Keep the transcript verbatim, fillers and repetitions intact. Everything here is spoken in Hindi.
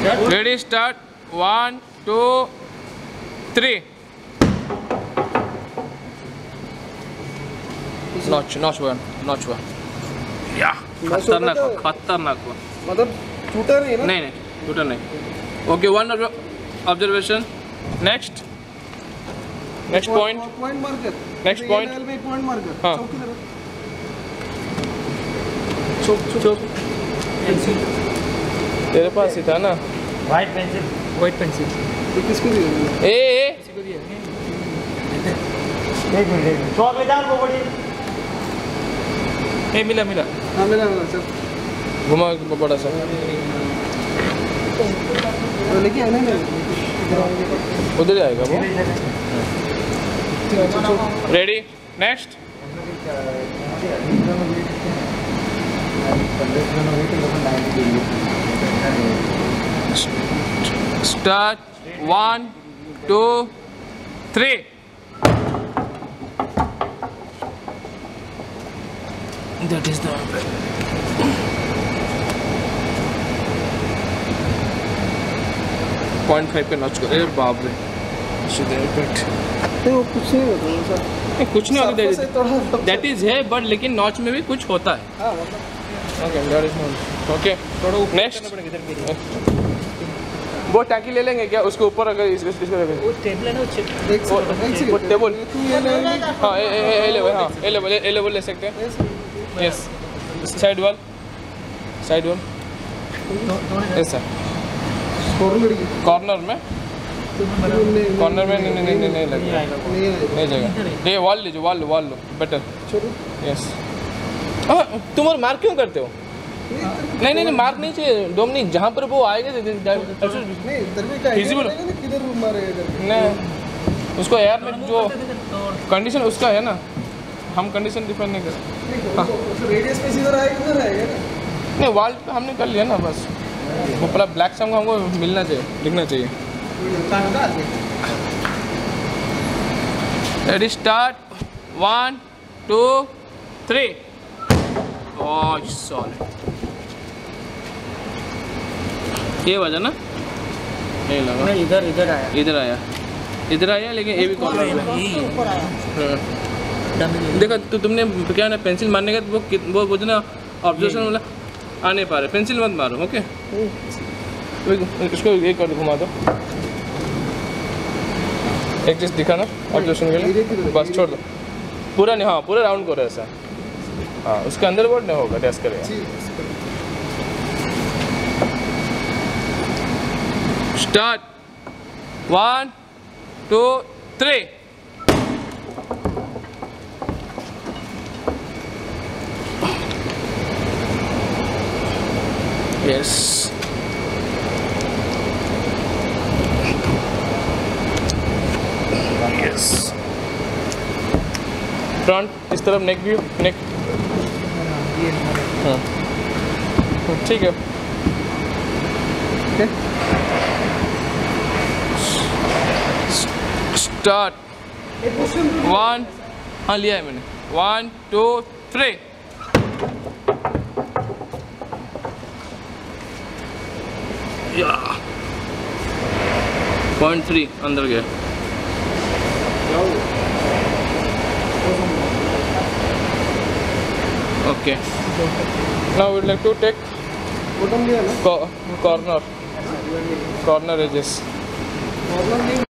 Ready, start. One, two, three. Notch, notch one, notch one. Yeah. खतरनाक हुआ, खतरनाक हुआ. मतलब टूटा नहीं ना? नहीं नहीं, टूटा नहीं. Okay, one observation. Next. Next point. Point marker. Next point. Point marker. हाँ. चौक चौक. तेरे पास ही था ना? White pencil. White pencil. ये किसको दिया? ए ए. किसको दिया? एक मिनट. चौक ले जाओ बड़ी. ए मिला मिला. हाँ मिला मिला सर. घुमा बड़ा सा. लेके आना है. उधर आएगा वो. Ready? Next. Start. One, two, three. That is the point five पे नॉच कर. बाप रे. नहीं वो कुछ नहीं होता सर. नहीं कुछ नहीं होता. दैट इज है बट लेकिन नॉच में भी कुछ होता है. हाँ मतलब. Okay next. वो टैंकी ले लेंगे क्या उसके ऊपर अगर इस इस वो टेबल है ना वो वो टेबल. हाँ ए ए ए लेवल. हाँ ए लेवल ए लेवल ले सकते हैं. Yes. Side wall. Side wall. ऐसा कॉर्नर में. कॉर्नर में नहीं नहीं नहीं नहीं लगेगा. नहीं जाएगा. ये वॉल लीजिए. वॉल लो वॉल लो बेटर. यस. हाँ तुम और मार्क क्यों करते हो? नहीं नहीं नहीं मार्क नहीं चाहिए डोमिनिक. जहाँ पर वो आएगा फिजिबल नहीं उसको एयर में जो कंडीशन उसका है ना. हम कंडीशन डिफाइन नहीं करते. रेडियस पे सीधा आएगा इधर आएगा ना. नहीं वॉल पे हमने कर लिया ना बस. वो पूरा ब्लैक सम हमको मिलना चाहिए लिखना चाहिए. Ready start. One two three. Oh solid. ये वजह ना नहीं लगा. नहीं इधर इधर आया. इधर आया इधर आया लेकिन ये भी कॉर्नर में ऊपर आया. देखो तो तुमने क्या ना पेंसिल मारने का वो वो वो जो ना ऑब्जर्वेशन वाला आ नहीं पा रहे. पेंसिल मत मारो. ओके इसको एक कर घुमा दो. एक चीज़ दिखा ना ऑब्जर्वेशन के लिए. बस छोड़ दो. पूरा नहीं. हाँ पूरा राउंड करो ऐसा. हाँ उसके अंदर बोर्ड नहीं होगा. डैश करेगा. Start. One two three. Yes. Yes. Front इस तरफ नेक व्यू. नेक. हाँ ठीक है. स्टार्ट. वन. हाँ लिया है मैंने. One two three. या पॉइंट थ्री अंदर गया. Okay now we would like to take button दिया ना. corner corner edges.